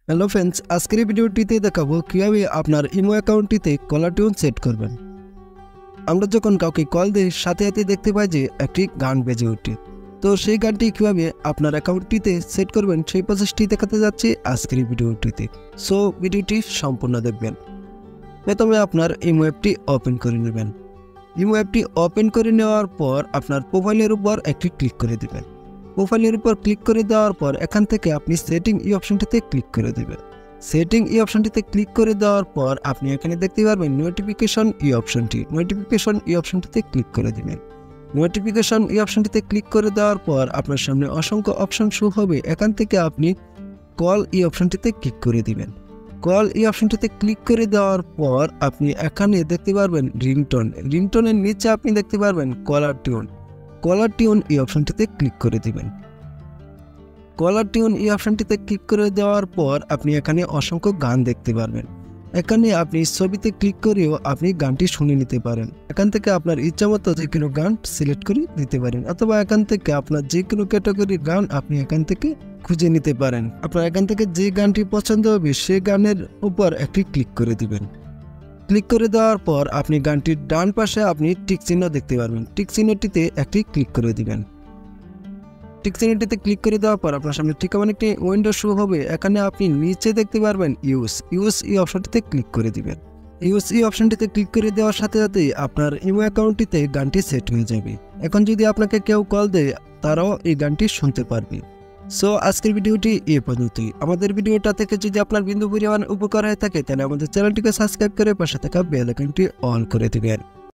Hello friends, আজকের এই ভিডিওটিতে দেখাবো কিভাবে আপনার ইমো অ্যাকাউন্টটিতে কলার টিউন সেট করবেন। আমরা যখন কাউকে কল দিই সাথে সাথে দেখতে পাই যে একটি গান বেজে ওঠে। তো সেই গানটি কিভাবে আপনার অ্যাকাউন্টটিতে সেট করবেন সেই প্রসেসটি দেখাতে যাচ্ছি আজকের এই ভিডিওটিতে। সো ভিডিওটি সম্পূর্ণ দেখবেন। প্রথমে আপনার ইমো অ্যাপটি ওপেন করে নেবেন। ইমো অ্যাপটি ওপেন করে নেওয়ার পর আপনার প্রোফাইলের উপর একটি ক্লিক করে দেবেন। প্রোফাইলের উপর ক্লিক করে দেওয়ার পর এখান থেকে আপনি সেটিং এই অপশনটিতে ক্লিক করে দেবেন। সেটিং এই অপশনটিতে ক্লিক করে দেওয়ার পর আপনি এখানে দেখতে পারবেন নোটিফিকেশন এই অপশনটিতে ক্লিক করে দেবেন। নোটিফিকেশন এই অপশনটিতে ক্লিক করে দেওয়ার পর আপনার সামনে অসংখ্য অপশন শো হবে। এখান থেকে আপনি কল এই অপশনটিতে ক্লিক করে দিবেন। কল এই অপশনটিতে ক্লিক করে দেওয়ার পর আপনি এখানে দেখতে পারবেন রিংটোনের নিচে আপনি দেখতে পারবেন কলার টিউন এই অপশনটিতে ক্লিক করে দিবেন। কলার টিউন এই অপশনটিতে ক্লিক করে দেওয়ার পর আপনি এখানে অসংখ্য গান দেখতে পারবেন। এখানে আপনি ছবিতে ক্লিক করেও আপনি গানটি শুনে নিতে পারেন। এখান থেকে আপনার ইচ্ছা মতো যে কোনো গান সিলেক্ট করে দিতে পারেন, অথবা এখান থেকে আপনার যে কোনো ক্যাটাগরির গান আপনি এখান থেকে খুঁজে নিতে পারেন। আপনার এখান থেকে যে গানটি পছন্দ হবে সেই গানের উপর একটি ক্লিক করে দিবেন। ক্লিক করে দেওয়ার পর আপনি গানটির ডান পাশে আপনি টিক চিহ্ন দেখতে পারবেন। টিক চিহ্নটিতে একটি ক্লিক করে দিবেন। টিক চিহ্নটিতে ক্লিক করে দেওয়ার পর আপনার সামনে ঠিক এমন একটি উইন্ডো শো হবে। এখানে আপনি নিচে দেখতে পারবেন ইউজ এই অপশনটিতে ক্লিক করে দিবেন। ইউজ এই অপশনটিতে ক্লিক করে দেওয়ার সাথে সাথেই আপনার ইমো অ্যাকাউন্টটিতে গানটি সেট হয়ে যাবে। এখন যদি আপনাকে কেউ কল দেয় তারাও এই গানটি শুনতে পারবে। সো আজকের ভিডিওটি এই পর্যন্তই। আমাদের ভিডিওটা থেকে যদি আপনার বিন্দু পরিমাণ উপকার হয়ে থাকে তাহলে আমাদের চ্যানেলটিকে সাবস্ক্রাইব করে পাশে থাকা বেল আইকনটি অন করে দিবেন।